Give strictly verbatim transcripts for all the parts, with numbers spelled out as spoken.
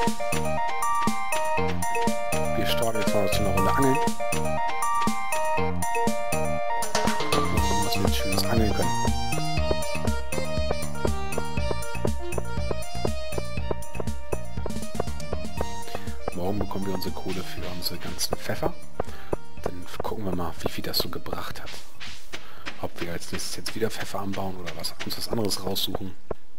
Wir starten jetzt mal zu einer Runde Angeln. Gucken, was wir jetzt schönes angeln können. Morgen bekommen wir unsere Kohle für unsere ganzen Pfeffer. Dann gucken wir mal, wie viel das so gebracht hat. Ob wir als nächstes jetzt wieder Pfeffer anbauen oder was, uns was anderes raussuchen.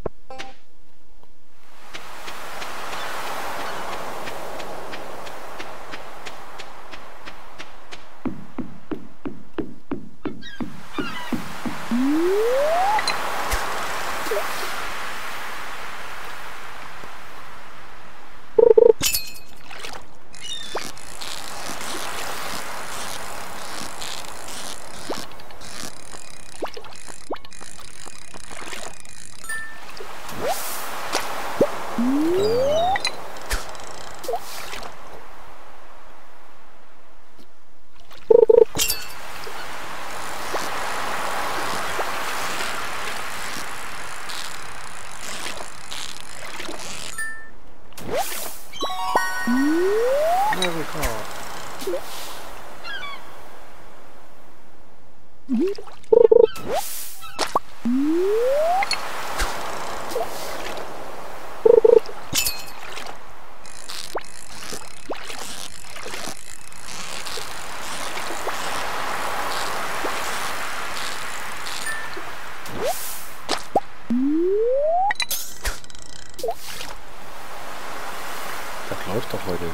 Das läuft doch heute.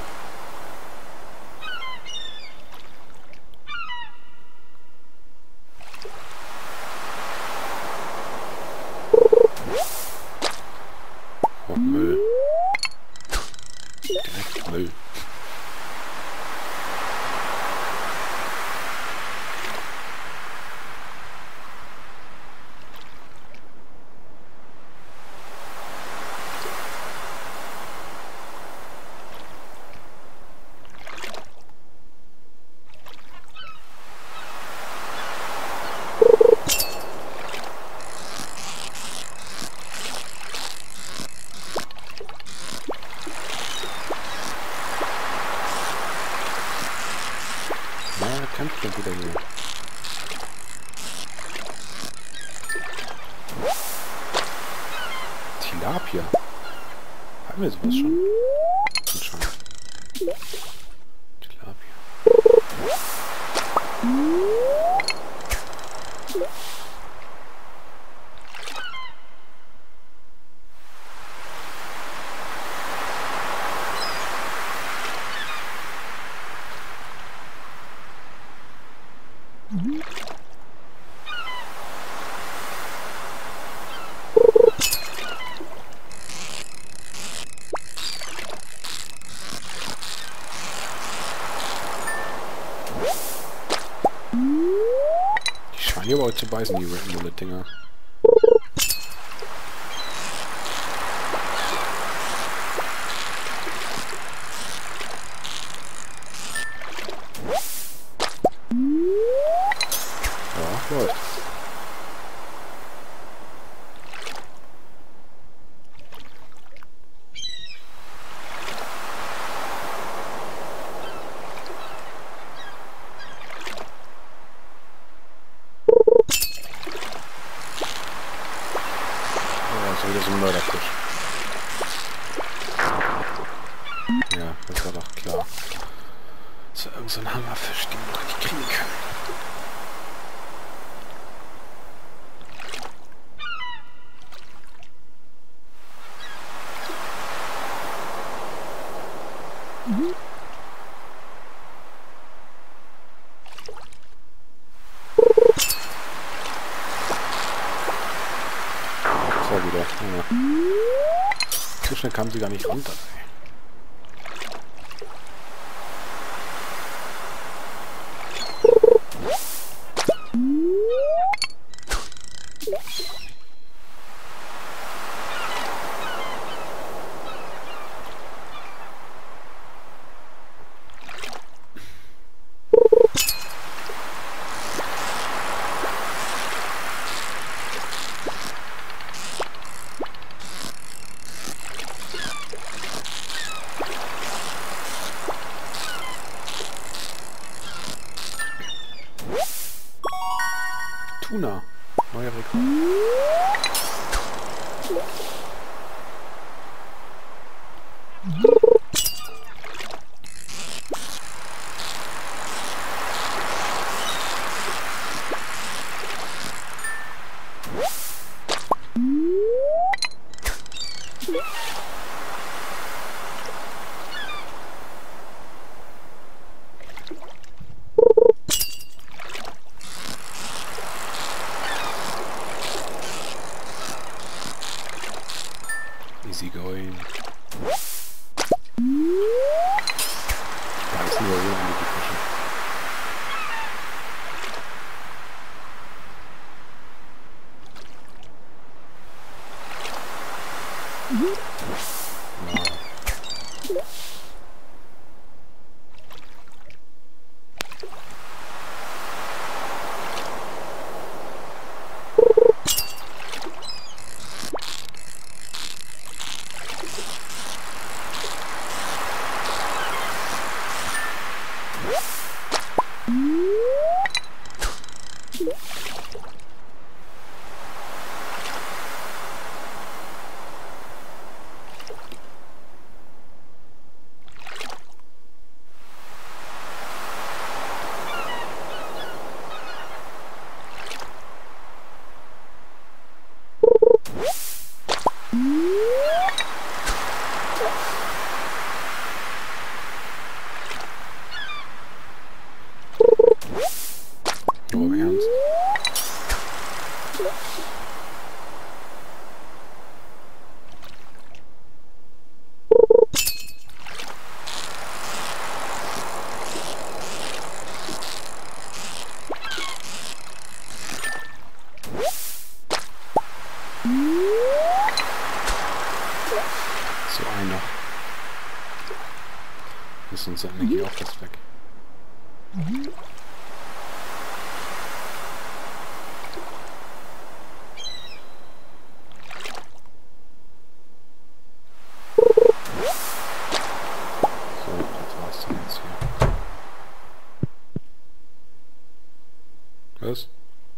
Oh, Müll. Direkt Müll. Kämpft schon wieder hier. Tilapia. Haben wir sowas schon? Anscheinend. Tilapia. Die scheinen aber heute zu beißen, die Red Mullet-Dinger. Ja, läuft. So wieder so ein Mörderfisch. Ja, das war doch klar. So, irgend so ein Hammerfisch, den wir noch nicht kriegen können. Mhm. So wieder. Ja. So schnell kam sie gar nicht runter. Ey. Tuna. Neuer Rekord. Easy going. Da ist nur so eine Fische. Wow. Oh, im Ernst? So einer. Ist unsere Energie auch fast weg. Mhm. Was?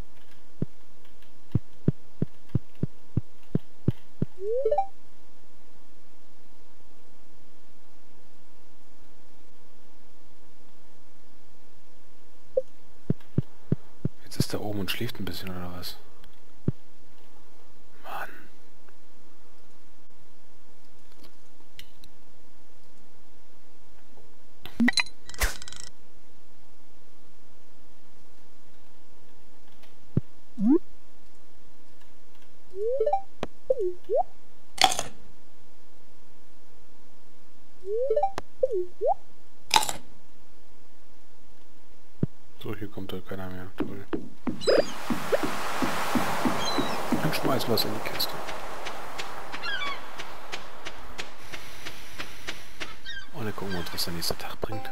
Jetzt ist er oben und schläft ein bisschen, oder was? Mann. So, hier kommt da keiner mehr. Toll. Dann schmeißen wir es in die Kiste. Und dann gucken wir uns, was der nächste Tag bringt.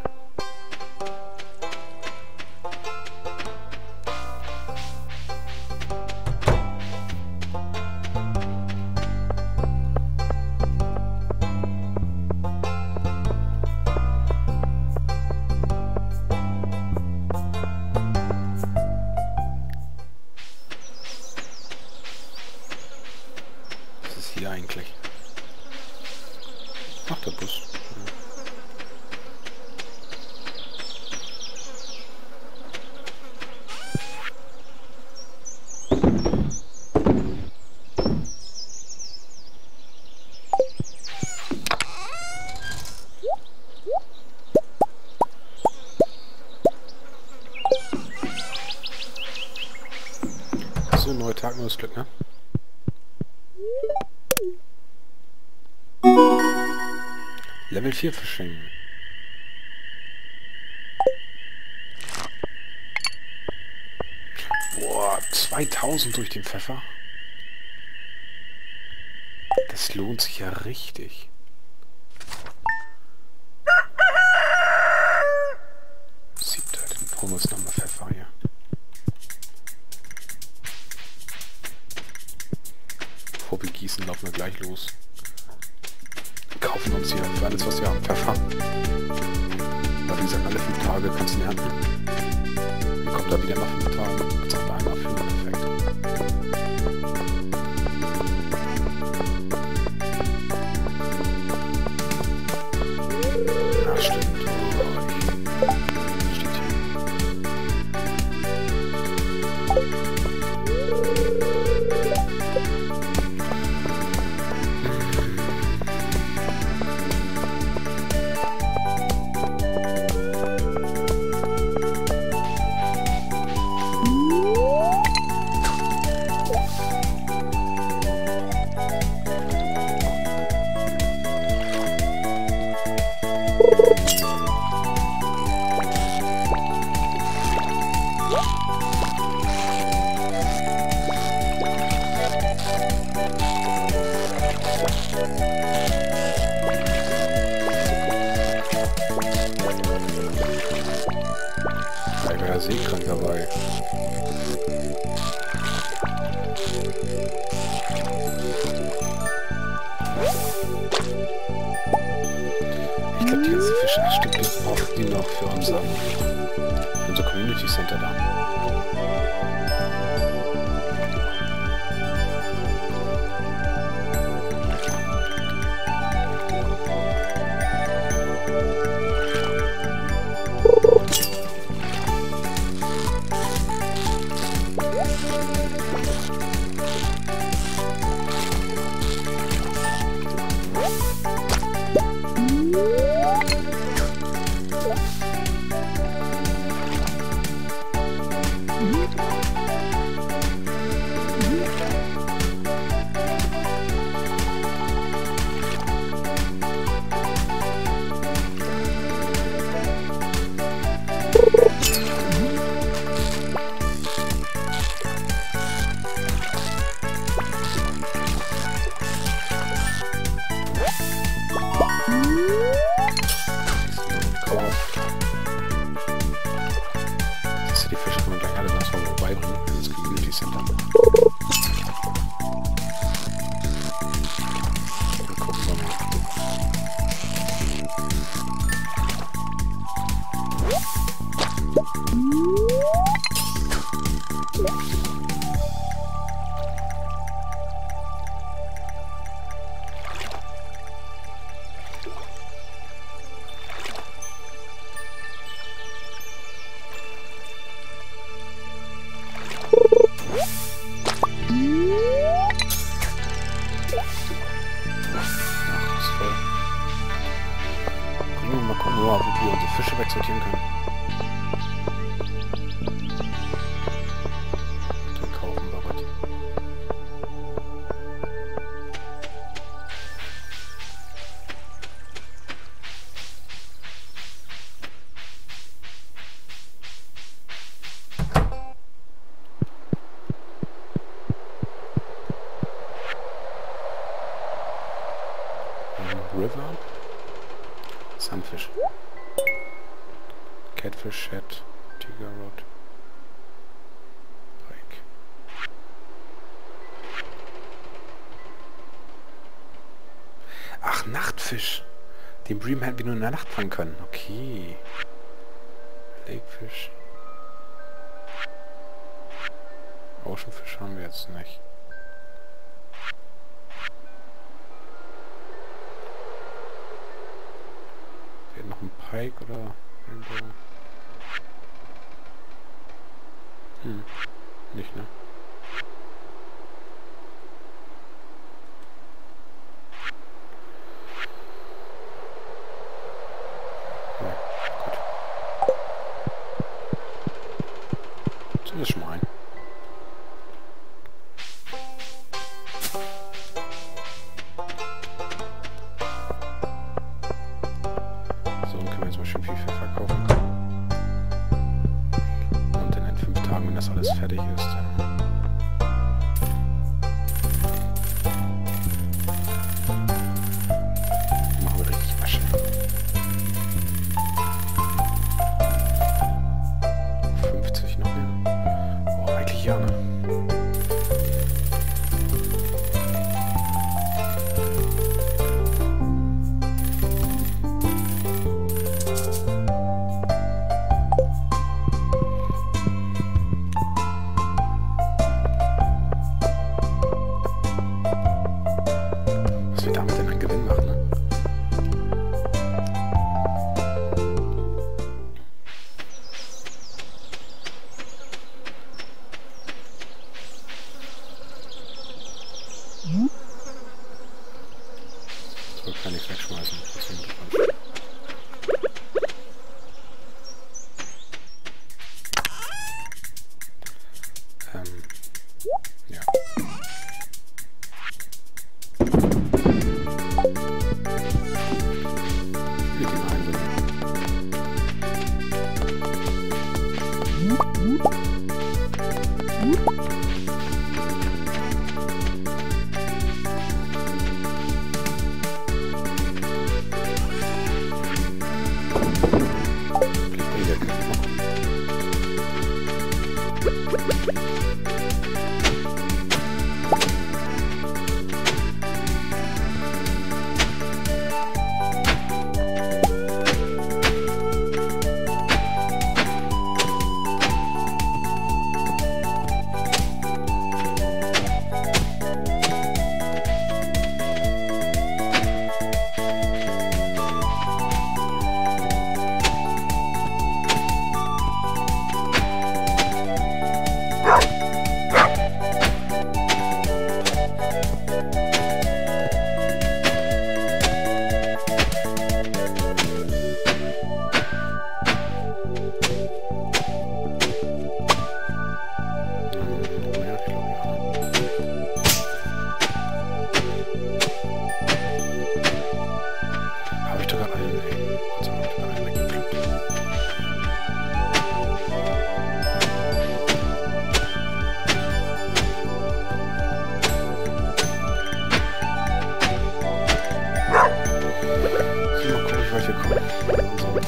Hier eigentlich. Ach, der Bus. So, neuer Tag, neues Glück, ne? Level vier Fishing. Boah, zweitausend durch den Pfeffer. Das lohnt sich ja richtig. Siebter, dann holen wir uns nochmal Pfeffer hier. Bevor wir gießen, laufen wir gleich los. Kaufen uns hier für alles, was wir haben, Pfeffer. Weil wie gesagt, alle fünf Tage kannst du ihn ernten. Dann kommt da wieder nach fünf Tagen. Jetzt auf einmal für einen Effekt. seekrank dabei. Ich glaube, die ganzen Fische, ach stimmt, wir brauchen die noch für unser, unser Community Center da. Mal, wo wir unsere Fische wegsortieren können. Dann kaufen wir was. River. Sunfish. Catfish, Shad, Tiger Rod. Pike. Ach, Nachtfisch. Den Bream hätten wir nur in der Nacht fangen können. Okay. Lakefish. Oceanfisch haben wir jetzt nicht. Noch ein Pike oder irgendwo? Hm, nicht, ne? Ja, gut. So ist schon mal ein. Schön viel Pfeffer kaufen. Und dann in fünf Tagen, wenn das alles fertig ist, dann machen wir richtig Asche. fünfzig noch mehr. Oh, eigentlich ja, ne? wir kommen. So.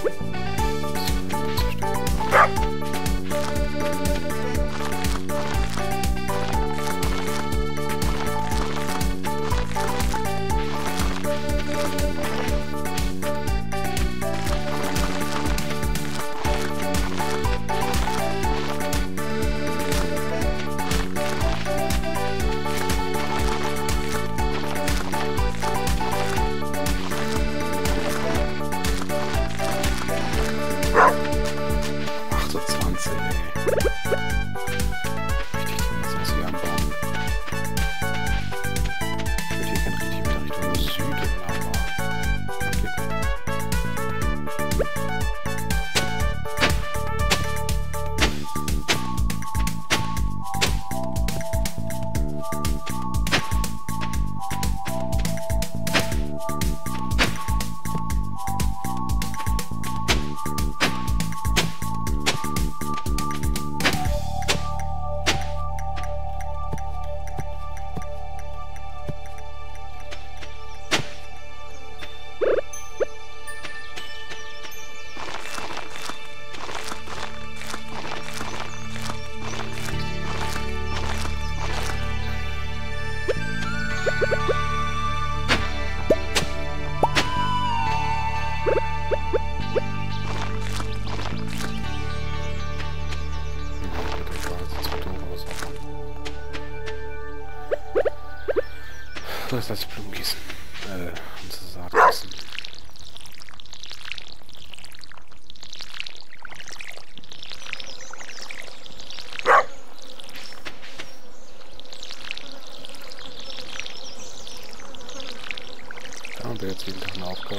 So ist das Blumen gießen. Äh, unsere Saat gießen. Da haben wir jetzt jeden Tag eine Aufgabe.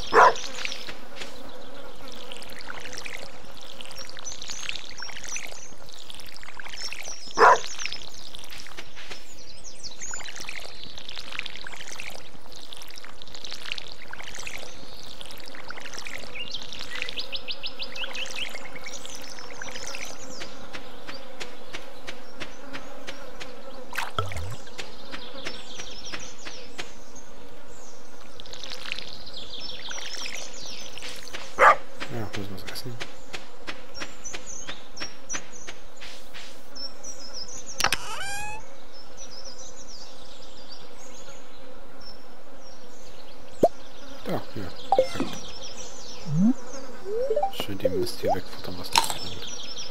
Ja, müssen wir was essen. Da, ja, perfekt. Schön die Mist hier wegfuttern, was nichts bringt.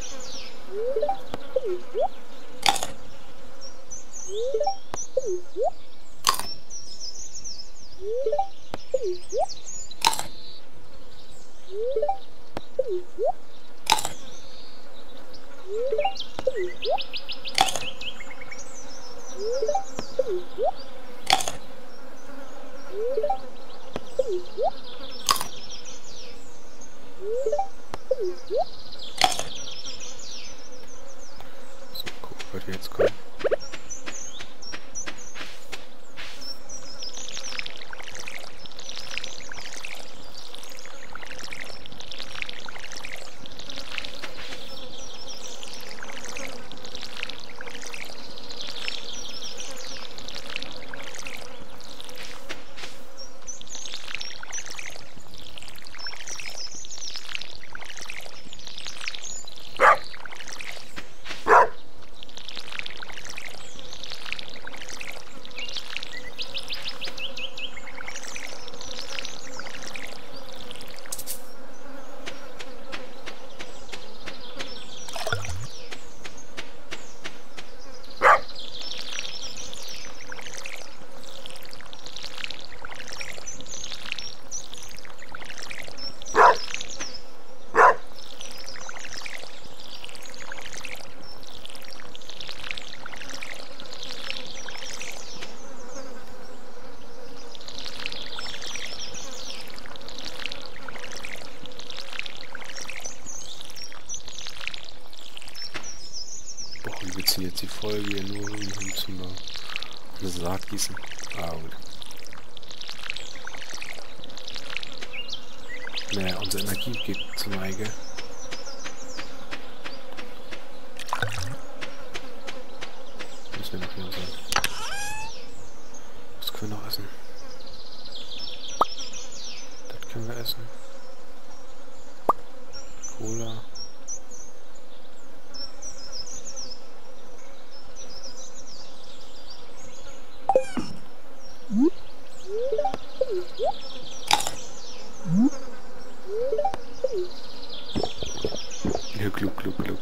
So, gucken, was wir jetzt kommen. Wir ziehen jetzt die Folge hier nur um zum eine Saat gießen. Ah, gut. Naja, unsere Energie geht zur Neige. Müssen wir noch hier sein. Was können wir noch essen? Das können wir essen. Cola. Glück, Glück, Glück, Glück.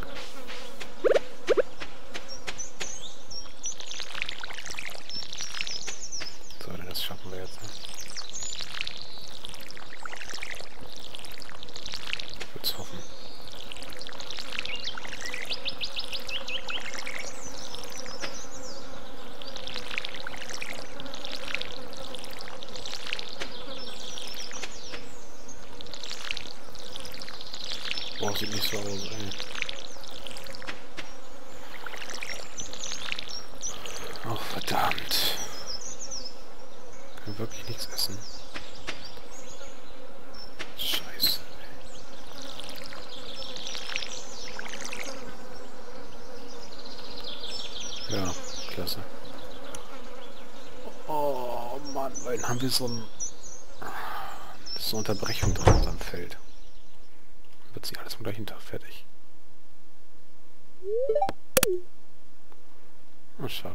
So, das schaffen wir jetzt. Ich würde es hoffen. Boah, sieht nicht so aus, ey. Ach, verdammt. Können wirklich nichts essen. Scheiße. Ja, klasse. Oh Mann, weil dann haben wir so ein... so eine Unterbrechung drin in unserem Feld. Wird sie alles am gleichen Tag fertig. Oh, schade.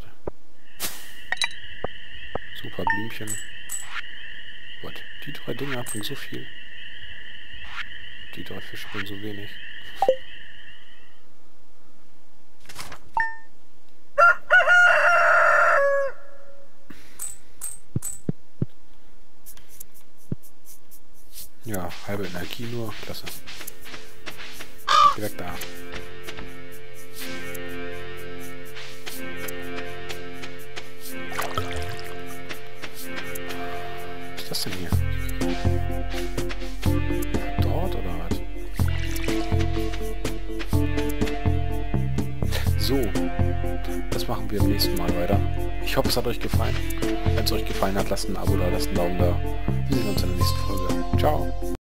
Super Blümchen. What? Die drei Dinger bringen so viel. Die drei Fische bringen so wenig. Ja, halbe Energie nur. Klasse. Direkt da. Was ist das denn hier? Dort oder was? So. Das machen wir beim nächsten Mal weiter. Ich hoffe, es hat euch gefallen. Wenn es euch gefallen hat, lasst ein Abo da, lasst einen Daumen da. Wir sehen uns in der nächsten Folge. Ciao.